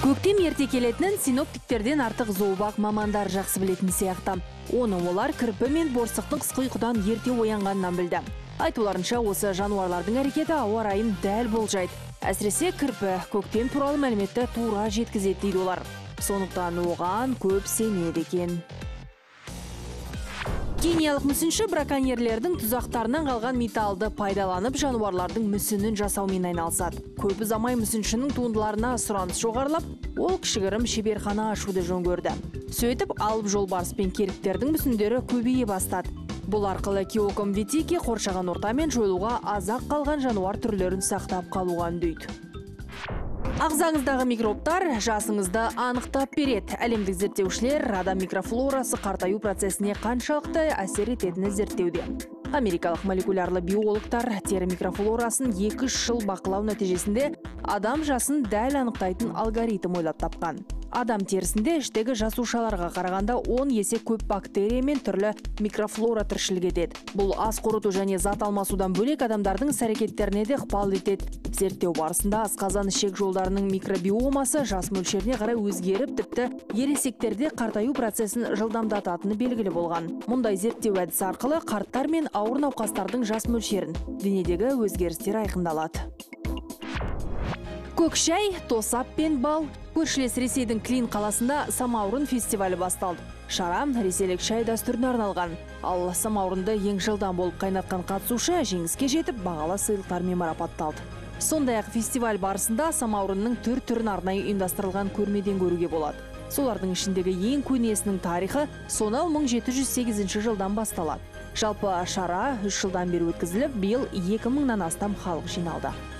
Көктем ерте келетінін синоптиктерден артық зообақ мамандар жақсы білетін сияқты. Оны олар кірпі мен борсықтың қысқы ұйқыдан ерте оянғаннан білді. Айтуларынша, осы жануарлардың әрекеті ауа райын дәл болжайды. Әсіресе кірпі көктем туралы мәліметті тура жеткізеді дейді олар. Сондықтан оған көп сенеді екен. Кениялық мүсінші браконьерлердің тұзақтарынан қалған металлды пайдаланып жануарлардың мүсінін жасаумен айналысады. Көп ұзамай мүсіншінің туындыларына сұраныс жоғарылап, ол кішігірім шеберхана ашуды жөн көрді. Сөйтіп, алып жолбарыс пен керіктердің мүсіндері көбейе бастады. Бұл арқылы Киоком Витики қоршаған ортамен жойылуға азақ қалған жануар түрлерін сақтап қалуға үндейді. Ағзаңыздағы микробтар жасыңызды анықтап береді. Әлемдік зерттеушілер адам микрофлорасы қартаю процесіне қаншалықты әсер ететіні зерттеуде. Америкалық молекулярлы биологтар тері микрофлорасын 2 жыл бақылау нәтижесінде адам жасын дәл анықтайтын алгоритм ойлап тапқан. Адам терісінде іштегі жасушаларға қарағанда 10 есе көп бактерия мен түрлі микрофлора тіршілік етеді. Бұл ас қорыту және зат алмасудан бөлек адамдардың іс-әрекеттеріне де ықпал етеді. Зерттеу барысында асқазан ішек жолдарының микробиомасы жас мөлшеріне қарай өзгеріп, тіпті ересектерде қартаю процесін жылдамдататыны белгілі болған. Мұндай зерттеу әдісі арқылы қарттар мен ауыр науқастардың жас мөлшерін, денедегі өзгерістер айқындалады. Көк шай, тосап пен бал. Көршілес Ресейдің Клин қаласында самаурын фестивалі басталды. Шара ресейлік шай дәстүріне арналған. Ал самаурынды ең жылдам болып қайнатқан қатысушы жеңіске жетіп, бағалы сыйлықтармен марапатталды. Сондай-ақ фестиваль барысында самаурынның түр-түрін арнайы ұйымдастырылған көрмеден көруге болады. Солардың ішіндегі ең көнесінің тарихы сонау 1708 жылдан басталады. Жалпы шара 3 жылдан бері өткізіліп, биыл 2000-нан астам халық жиналды.